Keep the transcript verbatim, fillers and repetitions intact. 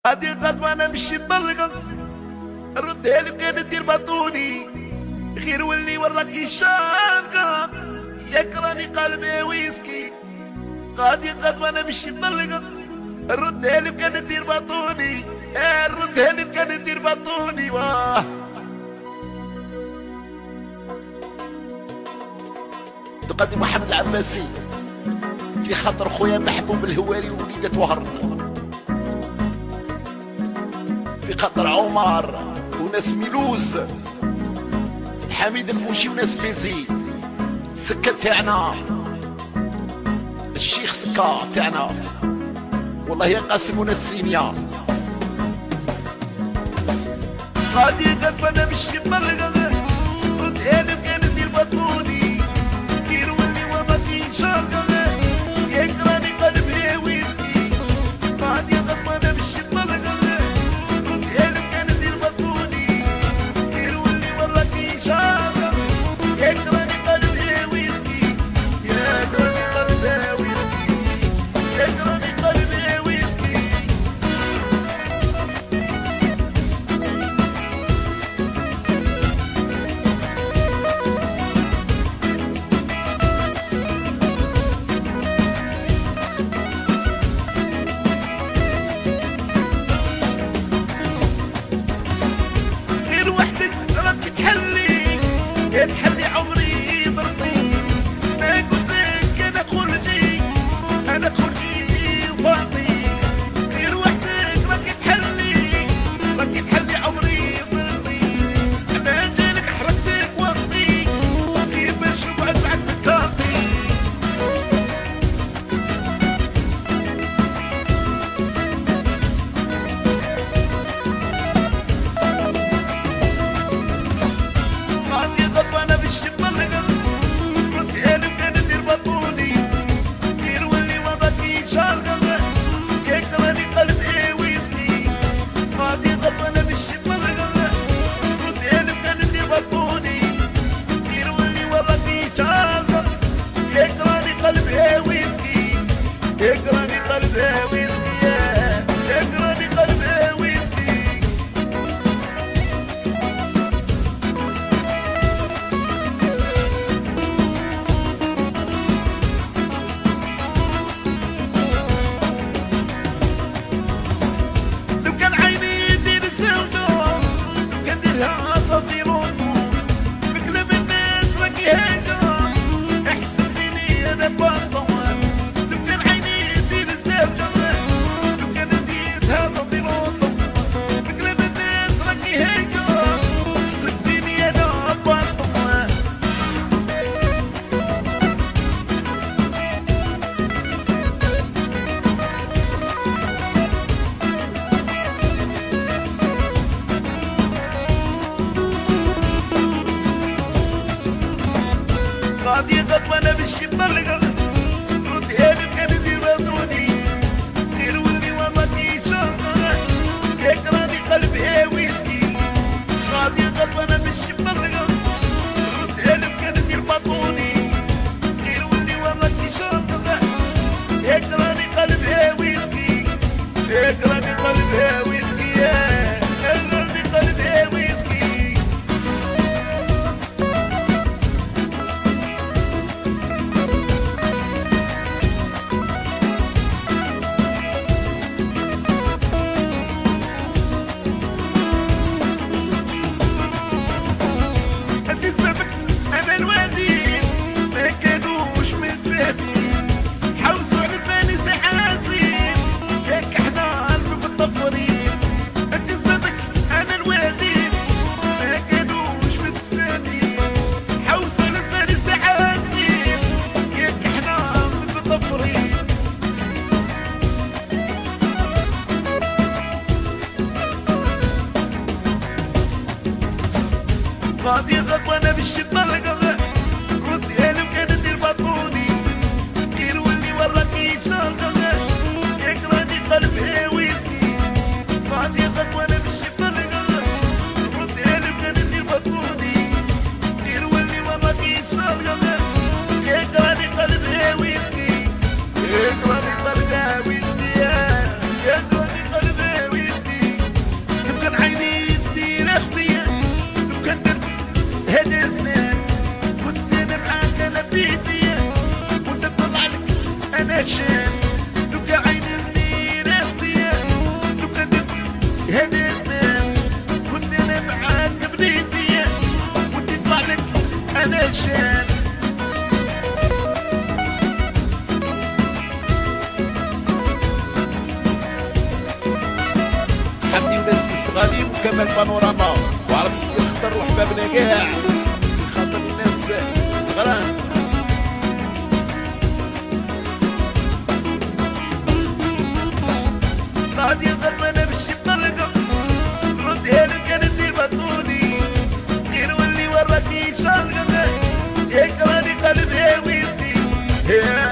هادي قد ما نمشي بطلقة ردها لي كان دير بطوني غير ولي وراكي شارقة يكرهني قلبي ويسكي. غادي قد ما نمشي بطلقة ردها لي كان دير بطوني ردها لي كان دير بطوني. واه تقدم محمد العباسي في خاطر خويا محبوب الهواري ووليدة وهران، في خاطر عمر وناس ميلوز، حميد البوشي وناس فيزي، السكة تاعنا الشيخ سكا تاعنا والله يا قاسم وناس سينيا. غادي قد ما نمشي بطلقة ردها لي كان دير بطوني غير ولي وراكي شارقة يكرهني قلبي ويسكي. غادي قد ما نمشي بطلقة ردها لي كان دير بطوني غير ولي وراكي شارقة يكرهني قلبي ويسكي. يكرهني قلبي ويسكي يكرهني قلبي ويسكي. غير وحدك راك تحلي تحلي عمري برطي. ما قلت لك انا خرجي انا خرجي وفاضي. غير وحدك راك تحلي راك تحلي عمري برطي. انا جالك حرقتك وقتي كيف نشوف ازعج بكارتي. غادي قد وانا بالشي بطلقة ردها لي كان دير بطوني غير ولي وراكي شارقة يكرهني قلبي ويسكي. غادي قد وانا بالشي بطلقة ردها لي كان دير بطوني غير ولي وراكي شارقة يكرهني قلبي ويسكي يكرهني قلبي ويسكي يكرهني قلبي ويسكي. لو كان عيني دير الزوجة كان ديرها اساطير بقلب الناس راكي هاجة احسن فيني انا باسطوان. لو كان عيني دير الزوجة لو كان ديرها اساطير بقلب الناس راكي هاجة احسن فيني انا باسطوان. غادي قد وانا بالشي بطلقة ردها لي كان دير بطوني غير ولي وراكي شارقة يكرهني قلبي ويسكي. غادي قد وانا بالشي بطلقة ردها لي كان دير بطوني غير ولي وراكي شارقة يكرهني قلبي ويسكي يكرهني قلبي ويسكي يكرهني قلبي ويسكي. انت سببك انا الوالدين ما كانوش متفاهمين حوسوا على بالي زي حاسين ياك احنا قلب بالطفرين. انت سببك انا الوالدين ما كانوش متفاهمين حوسوا على بالي زي حاسين ياك احنا قلب بالطفرين. غادي قد وانا بالشي بطلقة ردها لي كان دير بطوني غير ولي وراكي شارقة يكرهني قلبي ويسكي. غادي قد وانا بالشي بطلقة ردها لي كان دير بطوني غير ولي وراكي شارقة يكرهني قلبي ويسكي يكرهني قلبي ويسكي يكرهني قلبي ويسكي. اعمال بانوراما وعرف يختار وحبابنا كاع خاطر الناس صغران. غادي ضربنا بالشي بطلقه ردها لك انا ندير بطولي غير ولي وراكي شارقه هيك راني قلبي ويزني